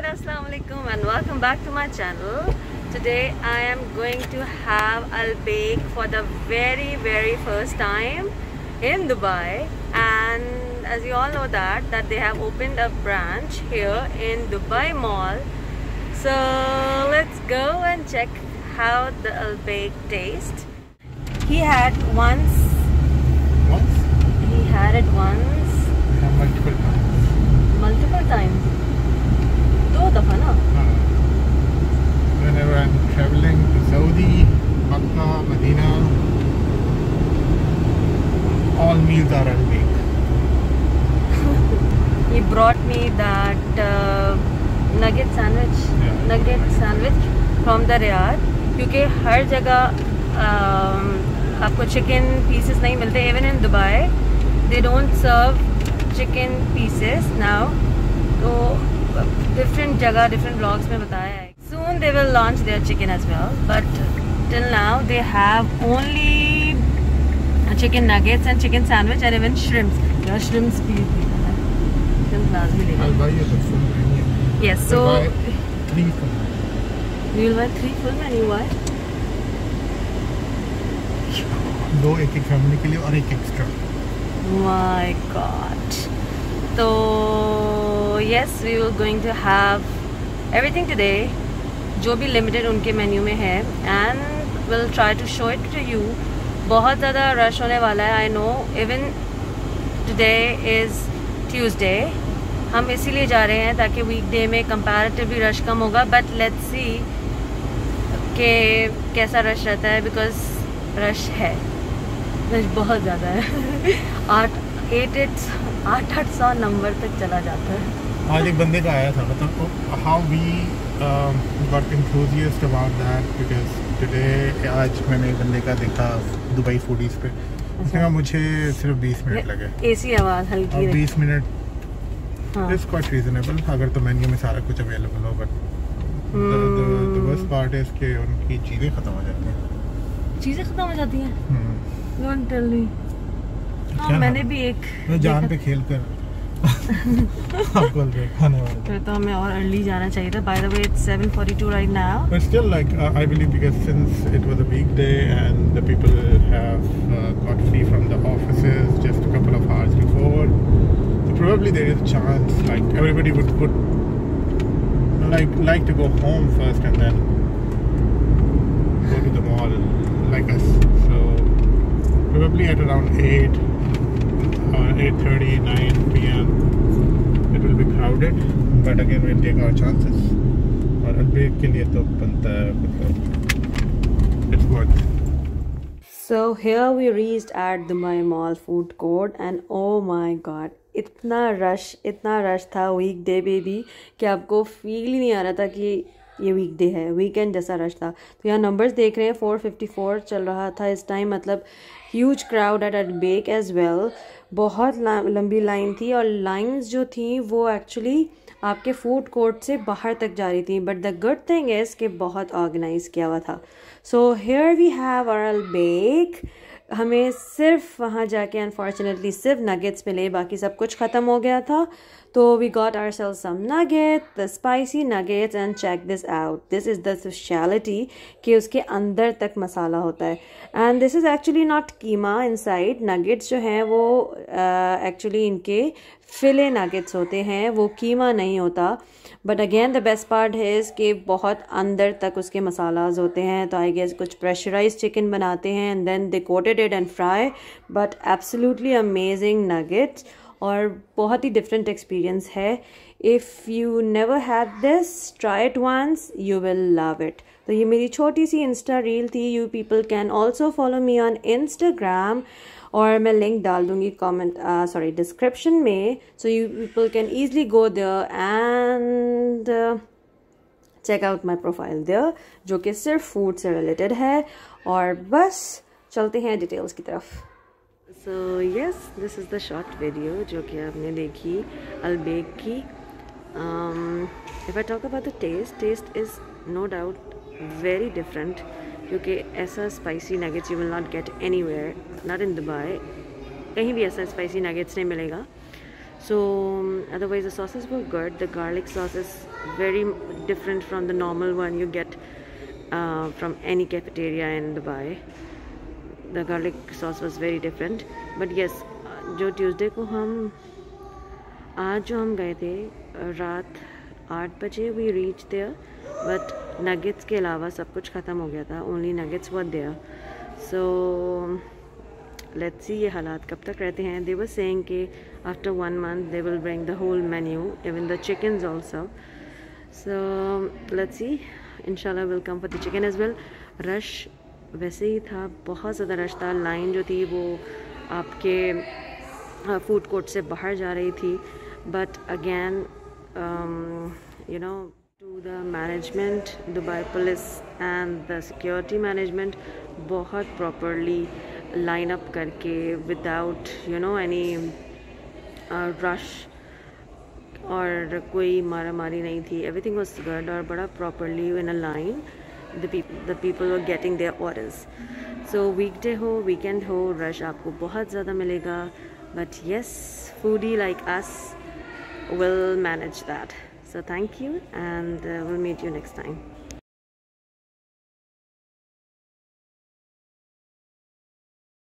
Assalamualaikum and welcome back to my channel. Today I am going to have al-baik for the very first time in Dubai, and as you all know that they have opened a branch here in Dubai Mall. So let's go and check how the al-baik tastes. He had it once? He had it once. Multiple times. दो दफा ना? Whenever I'm traveling to Saudi, Makkah, Medina, all meals are al-baik. He brought me that nugget sandwich from the Riyadh, क्योंकि हर जगह आपको chicken pieces नहीं मिलते. Even in Dubai they don't serve chicken pieces now. तो different जगह different vlogs में बताया है. Soon they will launch their chicken as well, but till now they have only chicken nuggets and chicken sandwich and even shrimps. Yeah, shrimps भी shrimps लाजमी लेना. I'll buy you the full menu. Yes, so I'll buy 3 full menu. you will buy 3 full menu. Why? 2 एक family के लिए और एक extra. My God. So yes, we were going to have everything today, जो भी limited उनके menu में है, and we'll try to show it to you. बहुत ज़्यादा रश होने वाला है. I know, even today is Tuesday. हम इसीलिए जा रहे हैं ताकि वीकडे में comparatively रश कम होगा, but let's see कि कैसा रश रहता है, because रश है, रश बहुत ज़्यादा है. 800 नंबर तक चला जाता है. आज एक बंदे का आया था, मतलब how we got enthusiastic about that because today आज मैंने एक बंदे का देखा दुबई फूडीज पे. उसने कहा मुझे सिर्फ 20 मिनट लगे. एसी आवाज़ हल्की. 20 मिनट इज क्वाइट रीजनेबल अगर तो मेन्यू में सारा कुछ अवेलेबल हो, but the worst part is कि उनकी चीज़ें ख़त्म हो जाती हैं. चीज़ें ख़त्म हो जाती हैं? Don't tell me. हाँ, मैंने भी एक जान पे खेल कर आपको खाने वाले. फिर तो हमें और अर्ली जाना चाहिए था. By the way, it's 7:42 right now. But still, like I believe because since it was a weekday and the people have got free from the offices just a couple of hours before, so probably there is a chance like everybody would like to go home first and then go to the mall like us. So probably at around 8 or 8:30, 9 p.m. it will be crowded, but again we'll take our chances. और al-baik के लिए तो बनता है, मतलब it's worth it. So here we reached at Dubai Mall food court, and oh my God, इतना rush था weekday पे भी कि आपको फील ही नहीं आ रहा था कि ये वीकडे है. वीकेंड जैसा रश था. तो यहाँ नंबर्स देख रहे हैं, 454 चल रहा था इस टाइम. मतलब huge crowd at al-baik as well. बहुत लंबी लाइन थी, और लाइंस जो थी वो एक्चुअली आपके फूड कोर्ट से बाहर तक जा रही थी. But the good thing is कि बहुत ऑर्गेनाइज किया हुआ था. So here we have our al-baik. हमें सिर्फ वहाँ जाके अनफॉर्चुनेटली सिर्फ नगेट्स मिले, बाकी सब कुछ ख़त्म हो गया था. तो we got ourselves some nugget, the spicy nuggets, and check this out. This is the speciality कि उसके अंदर तक मसाला होता है. And this is actually not keema inside. Nuggets जो हैं वो एक्चुअली इनके फिले नगेट्स होते हैं, वो कीमा नहीं होता. But again the best part है कि बहुत अंदर तक उसके मसालाज होते हैं. तो आई गेस कुछ प्रेशराइज चिकन बनाते हैं and then they coated it and fry. But absolutely amazing nuggets, और बहुत ही डिफरेंट एक्सपीरियंस है. If you never had this, try it once, you will love it. तो ये मेरी छोटी सी इंस्टा रील थी. You people can also follow me on Instagram, और मैं लिंक डाल दूँगी डिस्क्रिप्शन में. So you people can easily go there and check out my profile there, जो कि सिर्फ फूड से रिलेटेड है. और बस चलते हैं डिटेल्स की तरफ. So yes, this is the short video जो कि आपने देखी al-baik की. If I talk about the taste is no doubt very different, क्योंकि ऐसा spicy nuggets you will not get anywhere, not in Dubai. कहीं भी ऐसा स्पाइसी नगेट्स नहीं मिलेगा. So otherwise the sauces were good. The garlic sauce is very different from the normal one you get from any cafeteria in Dubai. The garlic sauce was very different. But yes, जो Tuesday को आज जो हम गए थे रात 8 बजे we reach there, but nuggets के अलावा सब कुछ ख़त्म हो गया था. Only nuggets were there. So let's see ये हालात कब तक रहते हैं. दे वर सेइंग कि after 1 month they will bring the whole menu, even the chickens also. So let's see, इंशाल्लाह will come for the chicken as well. Rush वैसे ही था, बहुत ज़्यादा रश था. लाइन जो थी वो आपके फूड कोर्ट से बाहर जा रही थी. But again you know, to the management, Dubai police and the security management बहुत properly line up करके without any rush और कोई मारा मारी नहीं थी. everything was good और बड़ा properly in a line the people were getting their orders. so weekday हो weekend हो, rush आपको बहुत ज़्यादा मिलेगा. but yes, foodie like us will manage that. So thank you, and we'll meet you next time.